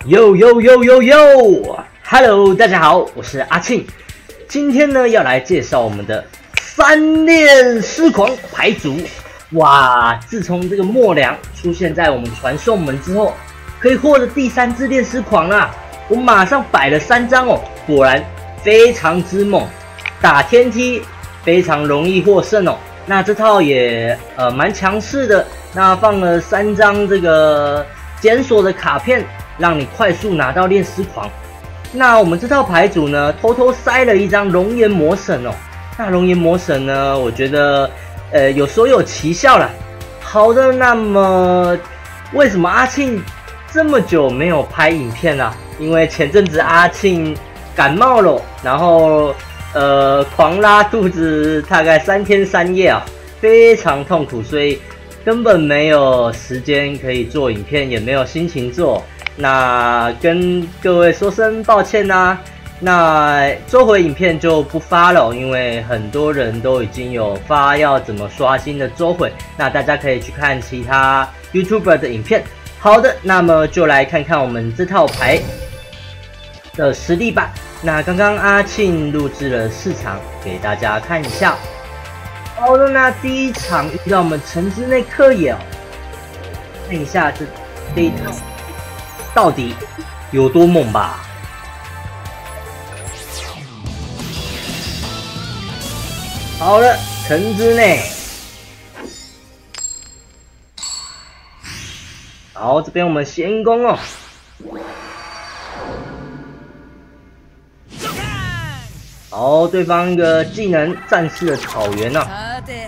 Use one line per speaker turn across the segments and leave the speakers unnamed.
呦呦呦呦呦 ，Hello， 大家好，我是阿庆，今天呢要来介绍我们的三链狮狂牌组。哇，自从这个墨良出现在我们传送门之后，可以获得第3只链狮狂啊！我马上摆了3张哦，果然非常之猛，打天梯非常容易获胜哦。那这套也蛮强势的，那放了3张这个检索的卡片，让你快速拿到链狮狂。那我们这套牌组呢，偷偷塞了一张熔岩魔神哦。那熔岩魔神呢，我觉得有所有奇效啦。好的，那么为什么阿庆这么久没有拍影片啊？因为前阵子阿庆感冒了，然后狂拉肚子，大概3天3夜啊，非常痛苦，所以根本没有时间可以做影片，也没有心情做。那跟各位说声抱歉啦。那周回影片就不发了，因为很多人都已经有发要怎么刷新的周回，那大家可以去看其他 YouTuber 的影片。好的，那么就来看看我们这套牌的实力吧。那刚刚阿庆录制了4场给大家看一下。好的，那第1场遇到我们城之内克也哦，看一下这一套到底有多猛吧。好了，城之内，好，这边我们先攻哦。好，对方一个技能战士的草原啊。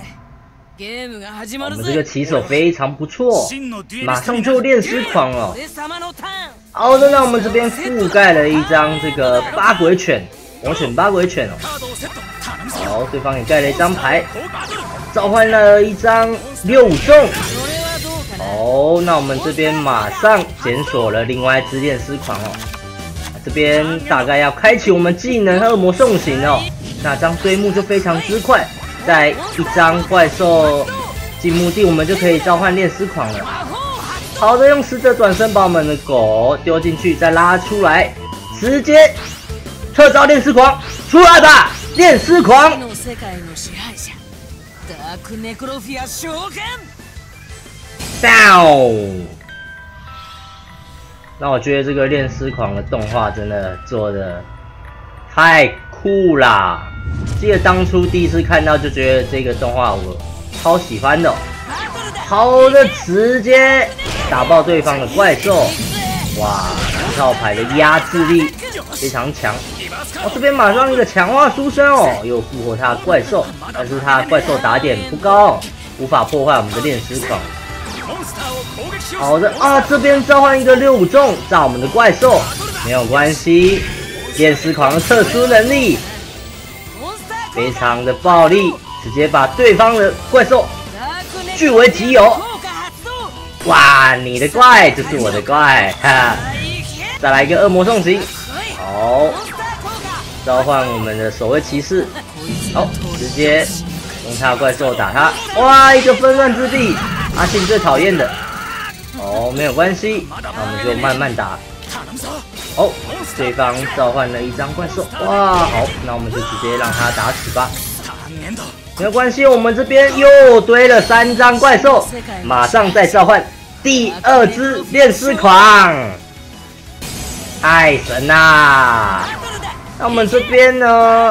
我们这个起手非常不错，马上就炼尸狂哦。好的，那我们这边覆盖了一张这个八鬼犬，魔犬八鬼犬哦。好，对方也盖了一张牌，召唤了一张65中。好，那我们这边马上检索了另外一只炼尸狂哦。这边大概要开启我们技能恶魔送行哦，那张追墓就非常之快，在一张怪兽进墓地，我们就可以召唤炼尸狂了。好的，用使者转身把我们的狗丢进去，再拉出来，直接特招炼尸狂出来吧！炼尸狂，down。那我觉得这个炼尸狂的动画真的做的太酷啦！记得当初第一次看到就觉得这个动画我超喜欢的哦。好的，直接打爆对方的怪兽，哇！这套牌的压制力非常强。哦，这边马上一个强化书生哦，又复活他的怪兽，但是他怪兽打点不高，无法破坏我们的炼尸狂。好的啊，这边召唤一个65中炸我们的怪兽，没有关系。炼尸狂的特殊能力非常的暴力，直接把对方的怪兽据为己有。哇，你的怪就是我的怪，哈！再来一个恶魔送行，好，召唤我们的守卫骑士，好，直接用他的怪兽打他。哇，一个纷乱之地，阿信最讨厌的。哦，没有关系，那我们就慢慢打。哦，对方召唤了一张怪兽，哇，好，那我们就直接让他打死吧。没有关系，我们这边又堆了3张怪兽，马上再召唤第2只炼尸狂，太神啦！那我们这边呢，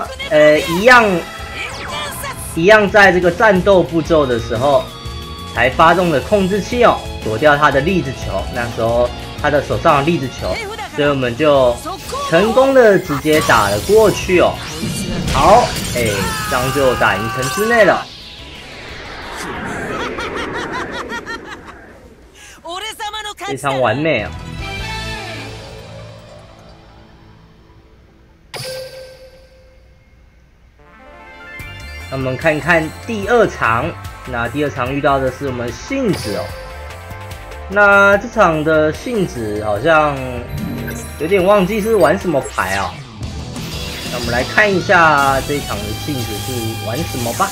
一样在这个战斗步骤的时候才发动的控制器哦，躲掉他的粒子球，那时候他的手上有粒子球，所以我们就成功的直接打了过去哦。好，这样就打赢城之内了。非常完美啊！那我们看看第2场，那第2场遇到的是我们信子哦。那这场的信子好像有点忘记是玩什么牌啊？那我们来看一下这一场的信子是玩什么吧。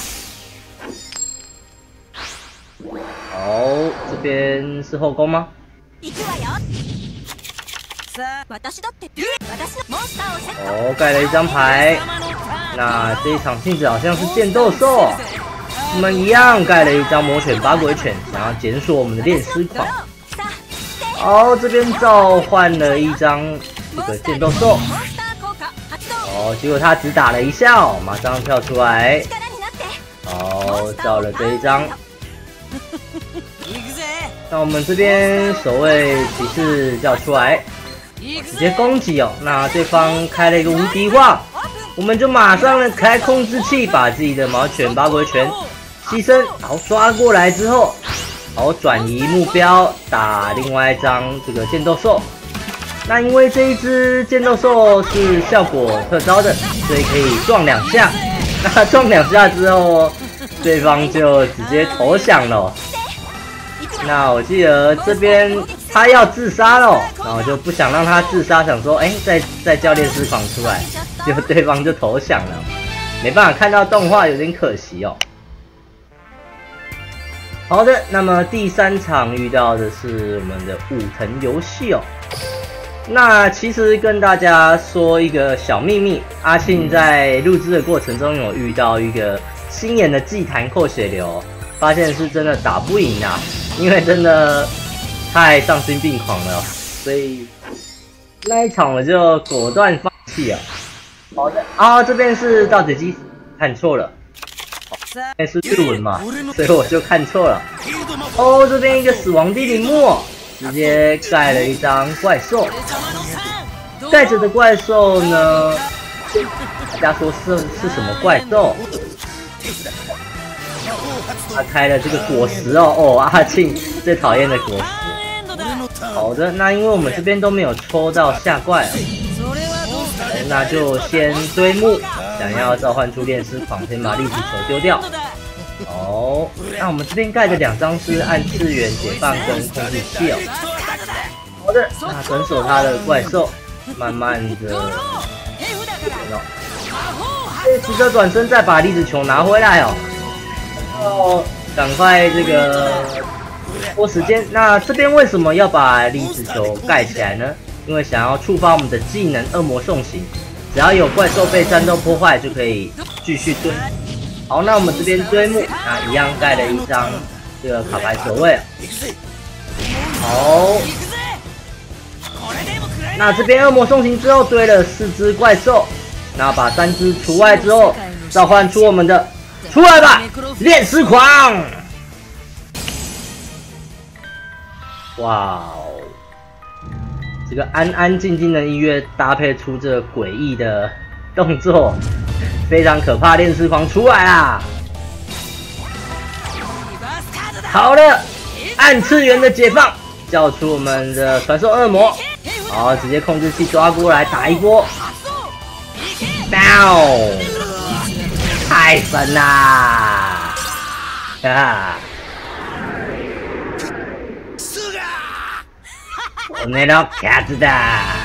好，这边是后宫吗？ 哦，盖了一张牌。那这一场性质好像是剑斗兽，我们一样盖了一张魔犬八鬼犬，想要检索我们的炼尸狂。好，这边召唤了一张这个剑斗兽。哦，结果他只打了一下哦，马上跳出来。好，召了这一张。那我们这边守卫骑士叫出来，直接攻击哦。那对方开了一个无敌化，我们就马上呢开控制器，把自己的毛犬八鬼拳牺牲，好抓过来之后，好转移目标，打另外一张这个剑斗兽。那因为这一只剑斗兽是效果特招的，所以可以撞2下。那撞2下之后，对方就直接投降了。那我记得这边他要自杀了，然后就不想让他自杀，想说，再叫炼尸狂出来，结果对方就投降了，没办法看到动画，有点可惜哦。好的，那么第3场遇到的是我们的武藤游戏哦。那其实跟大家说一个小秘密，阿庆在录制的过程中有遇到一个新演的祭坛扣血流，发现是真的打不赢啊，因为真的太丧心病狂了，所以那一场我就果断放弃了。好的啊，这边是盗贼机，看错了，这是日文嘛，所以我就看错了。哦，这边一个死亡地灵木。直接盖了一张怪兽，盖着的怪兽呢，大家说是什么怪兽？他开了这个果实哦，阿庆最讨厌的果实。好的，那因为我们这边都没有抽到下怪那就先堆木，想要召唤出炼尸狂，先把粒子球丢掉。哦，那我们这边盖的2张是暗次元解放跟控制器哦。好的，那转手他的怪兽，慢慢的，急着转身再把粒子球拿回来哦。然后赶快这个拖时间。那这边为什么要把粒子球盖起来呢？因为想要触发我们的技能恶魔送行，只要有怪兽被战斗破坏，就可以继续堆。好，那我们这边堆木，那一样盖了一张这个卡牌守卫。好，那这边恶魔送行之后堆了4只怪兽，那把3只除外之后，召唤出我们的出来吧，炼尸狂！哇哦，这个安安静静的音乐搭配出这个诡异的动作。非常可怕，炼尸狂出来啦！好了，暗次元的解放，叫出我们的传送恶魔，好，直接控制器抓过来打一波 ，down， 太神啦！啊！我那条卡子的。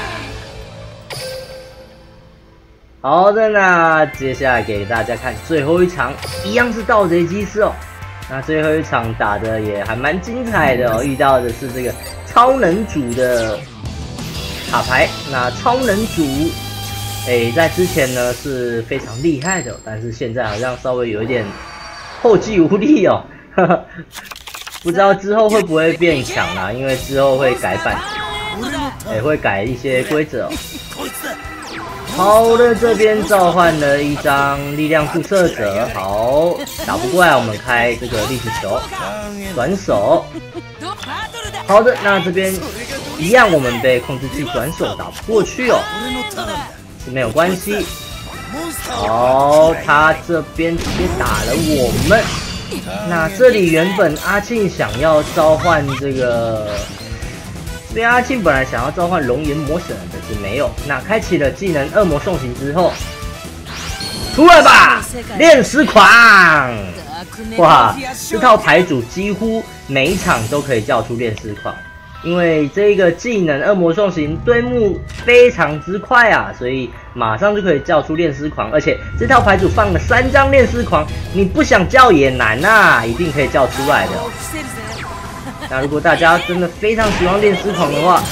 好的，那接下来给大家看最后一场，一样是盗贼机师哦。那最后一场打的也还蛮精彩的哦，遇到的是这个超能主的卡牌。那超能主，在之前呢是非常厉害的，但是现在好像稍微有一点后继无力哦。不知道之后会不会变强啦，因为之后会改版，会改一些规则哦。好的，这边召唤了一张力量注射者，好，打不过来，我们开这个粒子球，转手。好的，那这边一样，我们被控制器转手打不过去哦，是没有关系。好，他这边直接打了我们。那这里原本阿庆想要召唤这个。这边阿庆本来想要召唤龙岩魔神，但是没有。那开启了技能恶魔送行之后，出来吧，炼尸狂！哇，这套牌组几乎每一场都可以叫出炼尸狂，因为这个技能恶魔送行堆木非常之快啊，所以马上就可以叫出炼尸狂。而且这套牌组放了3张炼尸狂，你不想叫也难啊，一定可以叫出来的。那如果大家真的非常喜欢炼尸狂的话，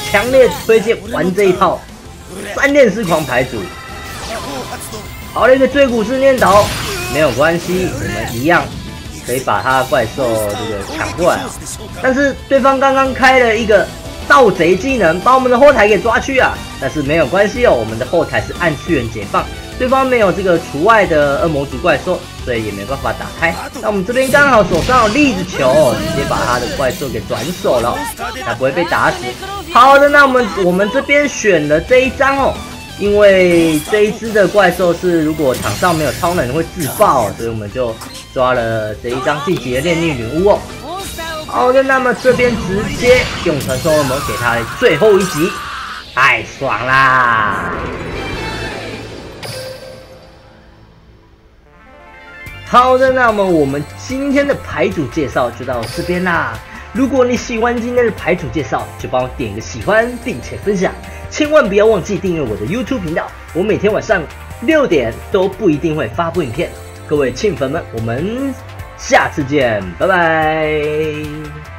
强烈推荐玩这一套3链狮狂牌组。好了一个追骨式念头，没有关系，我们一样可以把他怪兽这个抢过来啊。但是对方刚刚开了一个盗贼技能，把我们的后台给抓去啊。但是没有关系哦，我们的后台是暗次元解放，对方没有这个除外的恶魔族怪兽，所以也没办法打开。那我们这边刚好手上有栗子球，直接把他的怪兽给转手了，他不会被打死。好的，那我们这边选了这一张哦。因为这一只的怪兽是如果场上没有超能会自爆，所以我们就抓了这一张晋级的炼狱女巫哦。好的，那么这边直接用传送恶魔给他最后一击，太爽啦！好的，那么我们今天的牌组介绍就到这边啦。如果你喜欢今天的牌组介绍，就帮我点个喜欢，并且分享。千万不要忘记订阅我的 YouTube 频道，我每天晚上6点都不一定会发布影片。各位庆粉们，我们下次见，拜拜。